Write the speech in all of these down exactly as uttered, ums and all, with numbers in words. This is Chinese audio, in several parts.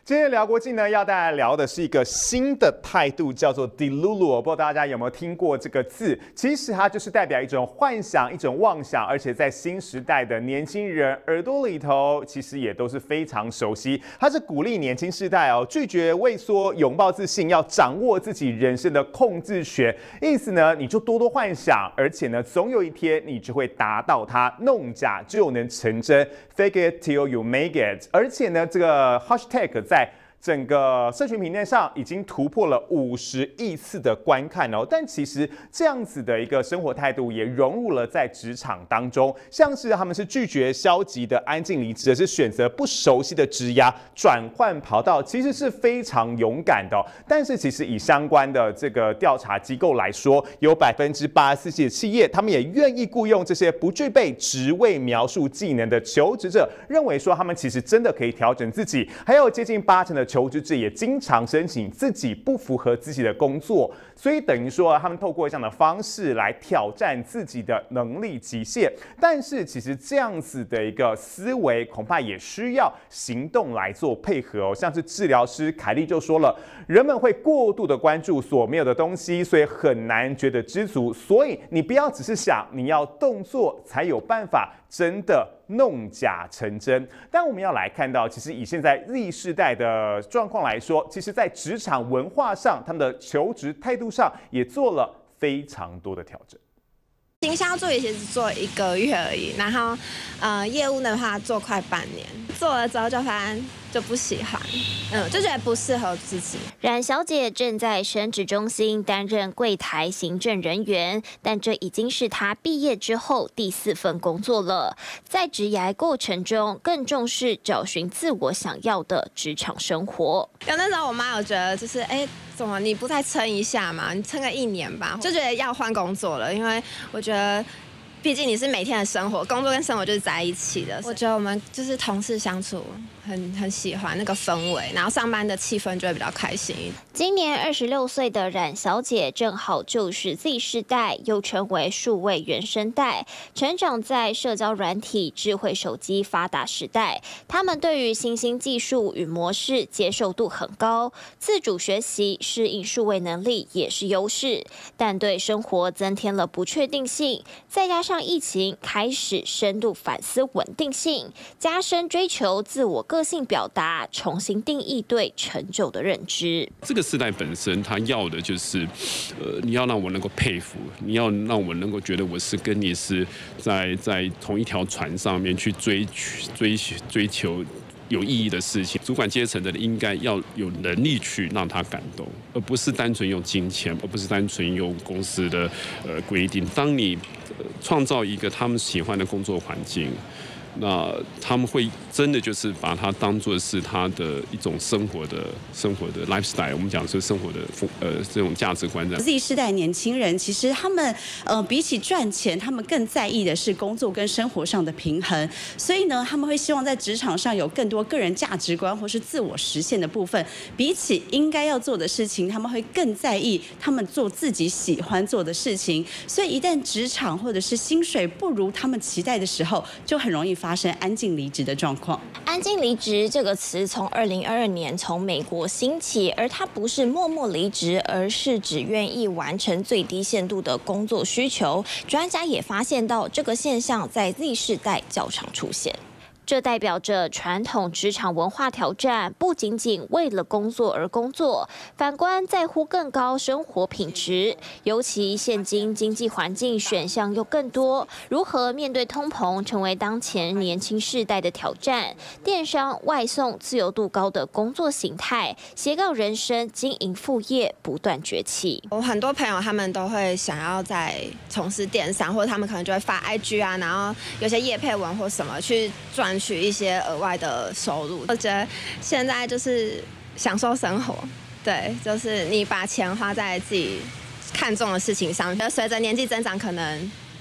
今天聊国际呢，要大家聊的是一个新的态度，叫做 Delulu。不知道大家有没有听过这个字？其实它就是代表一种幻想、一种妄想，而且在新时代的年轻人耳朵里头，其实也都是非常熟悉。它是鼓励年轻世代哦，拒绝畏缩，拥抱自信，要掌握自己人生的控制权。意思呢，你就多多幻想，而且呢，总有一天你就会达到它，弄假就能成真。Fake it till you make it。而且呢，这个 hashtag 在整个社群平台上已经突破了五十亿次的观看哦，但其实这样子的一个生活态度也融入了在职场当中，像是他们是拒绝消极的安静离职，而是选择不熟悉的职涯转换跑道，其实是非常勇敢的哦。但是其实以相关的这个调查机构来说，有百分之八十四的企业，他们也愿意雇佣这些不具备职位描述技能的求职者，认为说他们其实真的可以调整自己，还有接近八成的求职者也经常申请自己不符合自己的工作，所以等于说他们透过这样的方式来挑战自己的能力极限。但是其实这样子的一个思维，恐怕也需要行动来做配合哦。像是治疗师凯莉就说了，人们会过度的关注所没有的东西，所以很难觉得知足。所以你不要只是想，你要动作才有办法真的弄假成真。但我们要来看到，其实以现在 Z 世代的状况来说，其实在职场文化上，他们的求职态度上也做了非常多的调整。 行销助理其实做一个月而已，然后呃业务的话做快半年，做了之后就发现就不喜欢，嗯，就觉得不适合自己。 冉小姐正在升职中心担任柜台行政人员，但这已经是她毕业之后第四份工作了。在职涯过程中，更重视找寻自我想要的职场生活。 有那时候我妈有觉得就是哎。欸怎么你不再撑一下嘛？你撑个一年吧，就觉得要换工作了，因为我觉得，毕竟你是每天的生活，工作跟生活就是在一起的。我觉得我们就是同事相处很很喜欢那个氛围，然后上班的气氛就会比较开心一点。 今年二十六岁的冉小姐，正好就是 Z 世代，又称为数位原生代，成长在社交软体、智慧手机发达时代。他们对于新兴技术与模式接受度很高，自主学习、适应数位能力也是优势，但对生活增添了不确定性。再加上疫情，开始深度反思稳定性，加深追求自我个性表达，重新定义对成就的认知。 这个时代本身，他要的就是，呃，你要让我能够佩服，你要让我能够觉得我是跟你是在在同一条船上面去追追追求有意义的事情。主管阶层的人应该要有能力去让他感动，而不是单纯用金钱，而不是单纯用公司的呃规定。当你创造一个他们喜欢的工作环境，那他们会真的就是把它当作是他的一种生活的生活的 lifestyle， 我们讲是生活的呃这种价值观。 Z 世代年轻人其实他们呃比起赚钱，他们更在意的是工作跟生活上的平衡，所以呢，他们会希望在职场上有更多个人价值观或是自我实现的部分。比起应该要做的事情，他们会更在意他们做自己喜欢做的事情。所以一旦职场或者是薪水不如他们期待的时候，就很容易发生安静离职的状况。 安静离职这个词从二零二二年从美国兴起，而它不是默默离职，而是只愿意完成最低限度的工作需求。专家也发现到这个现象在 Z 世代较常出现。这代表着传统职场文化挑战不仅仅为了工作而工作，反观在乎更高生活品质。尤其现今经济环境选项又更多，如何面对通膨成为当前年轻世代的挑战。电商、外送自由度高的工作形态，斜杠人生、经营副业不断崛起。 我很多朋友他们都会想要在从事电商，或者他们可能就会发 I G 啊，然后有些业配文或什么去赚取一些额外的收入。我觉得现在就是享受生活，对，就是你把钱花在自己看重的事情上。随着年纪增长，可能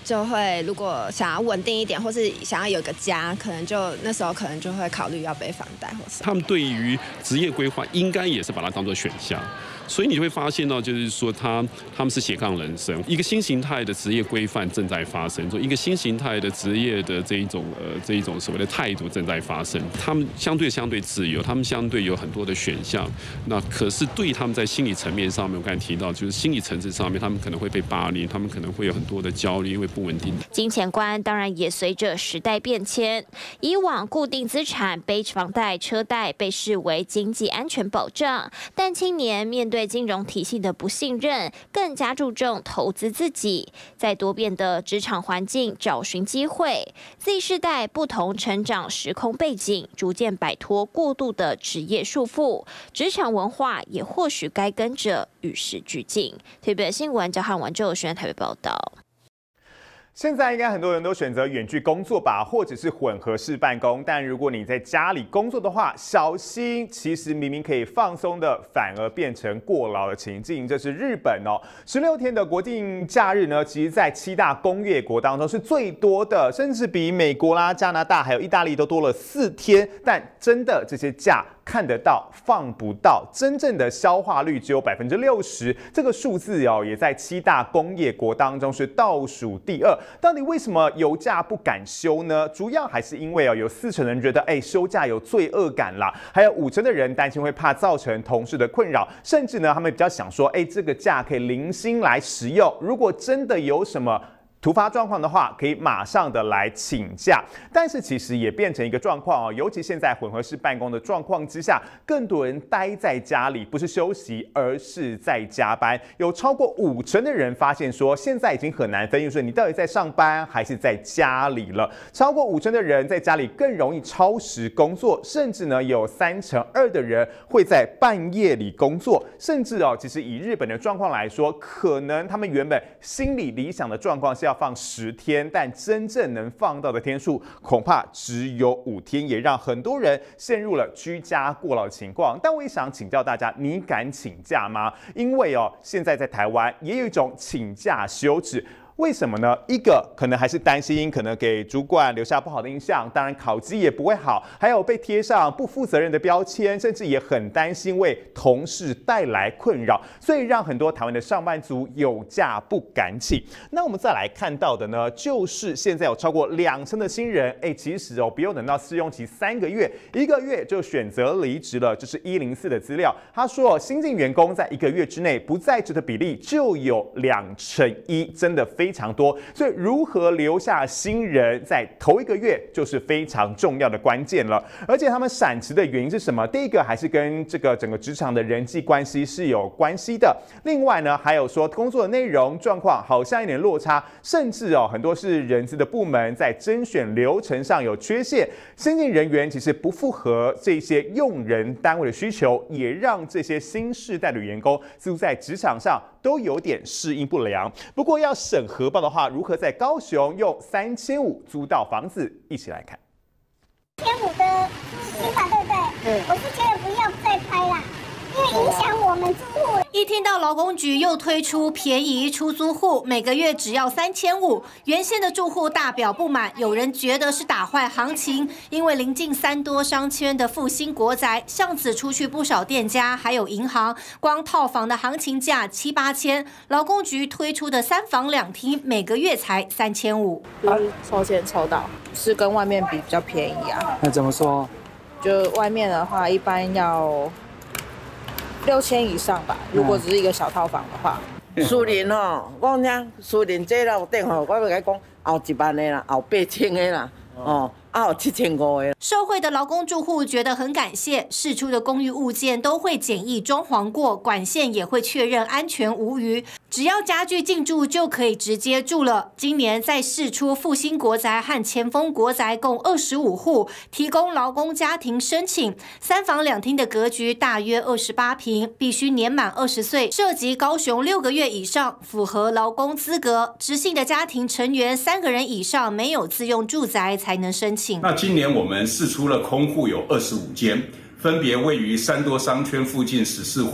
就会如果想要稳定一点，或是想要有个家，可能就那时候可能就会考虑要背房贷或什么。 他们对于职业规划应该也是把它当作选项。所以你就会发现到，就是说他他们是斜杠人生，一个新形态的职业规范正在发生，一个新形态的职业的这一种呃这一种所谓的态度正在发生。他们相对相对自由，他们相对有很多的选项。那可是对他们在心理层面上面，我刚才提到，就是心理层次上面，他们可能会被霸凌，他们可能会有很多的焦虑，因为不稳定。 金钱观当然也随着时代变迁，以往固定资产、背房贷、车贷被视为经济安全保障，但青年面对金融体系的不信任，更加注重投资自己，在多变的职场环境找寻机会。Z 世代不同成长时空背景，逐渐摆脱过度的职业束缚，职场文化也或许该跟着与时俱进。特别新闻，焦汉文、周友轩台北报道。 现在应该很多人都选择远距工作吧，或者是混合式办公。但如果你在家里工作的话，小心，其实明明可以放松的，反而变成过劳的情境。这是日本哦，十六天的国定假日呢，其实在七大工业国当中是最多的，甚至比美国啦、加拿大还有意大利都多了四天。但真的这些假看得到放不到，真正的消化率只有百分之六十，这个数字哦，也在七大工业国当中是倒数第二。到底为什么有假不敢休呢？主要还是因为哦，有四成人觉得哎休假有罪恶感啦，还有五成的人担心会怕造成同事的困扰，甚至呢他们比较想说，哎这个假可以零星来使用，如果真的有什么突发状况的话，可以马上的来请假，但是其实也变成一个状况哦，尤其现在混合式办公的状况之下，更多人待在家里，不是休息，而是在加班。有超过五成的人发现说，现在已经很难分辨说你到底在上班还是在家里了。超过五成的人在家里更容易超时工作，甚至呢有三成二的人会在半夜里工作，甚至哦，其实以日本的状况来说，可能他们原本心里理想的状况是要放十天，但真正能放到的天数恐怕只有五天，也让很多人陷入了居家过劳的情况。但我也想请教大家，你敢请假吗？因为哦，现在在台湾也有一种请假羞耻。为什么呢？一个可能还是担心可能给主管留下不好的印象，当然考绩也不会好，还有被贴上不负责任的标签，甚至也很担心为同事带来困扰，所以让很多台湾的上班族有假不敢请。那我们再来看到的呢，就是现在有超过两成的新人，哎，其实哦不用等到试用期三个月，一个月就选择离职了。这是一零四的资料，他说新进员工在一个月之内不在职的比例就有两成一，真的非常。非常多，所以如何留下新人在头一个月就是非常重要的关键了。而且他们闪辞的原因是什么？第一个还是跟这个整个职场的人际关系是有关系的。另外呢，还有说工作的内容状况好像有点落差，甚至哦很多是人资的部门在甄选流程上有缺陷，新进人员其实不符合这些用人单位的需求，也让这些新世代的员工似乎在职场上都有点适应不良。不过要审核报的话，如何在高雄用三千五租到房子？一起来看。 千五的新法对不对？嗯，我是觉得不要再拍啦，因为影响我们住户。 一听到劳工局又推出便宜出租户，每个月只要三千五，原先的住户大表不满，有人觉得是打坏行情，因为临近三多商圈的复兴国宅，巷子出去不少店家，还有银行，光套房的行情价七八千，劳工局推出的三房两厅，每个月才三千五。 就是抽签抽到，是跟外面比比较便宜啊。 那怎么说？ 就外面的话，一般要六千以上吧，如果只是一个小套房的话。 私人吼，我听私人这楼顶吼，我要甲你讲，后一万的啦，后八千的啦，哦。啊，有七千五的。 受惠的劳工住户觉得很感谢，释出的公寓物件都会简易装潢过，管线也会确认安全无虞，只要家具进驻就可以直接住了。今年再释出复兴国宅和前锋国宅共二十五户，提供劳工家庭申请，三房两厅的格局大约二十八坪，必须年满二十岁，涉及高雄六个月以上，符合劳工资格，直系的家庭成员三个人以上没有自用住宅才能申请。 那今年我们释出了空户有二十五间，分别位于三多商圈附近十四户、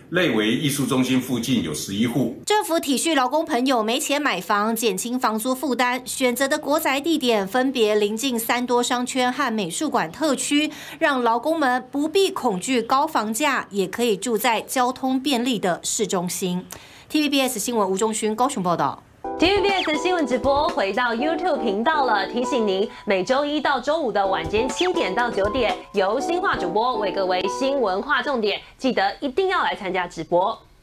内围艺术中心附近有十一户。 政府体恤劳工朋友没钱买房，减轻房租负担，选择的国宅地点分别临近三多商圈和美术馆特区，让劳工们不必恐惧高房价，也可以住在交通便利的市中心。T V B S 新闻吴忠勋高雄报道。 T V B S 新闻直播回到 YouTube 频道了，提醒您每周一到周五的晚间七点到九点，由新化主播为各位新闻划重点，记得一定要来参加直播。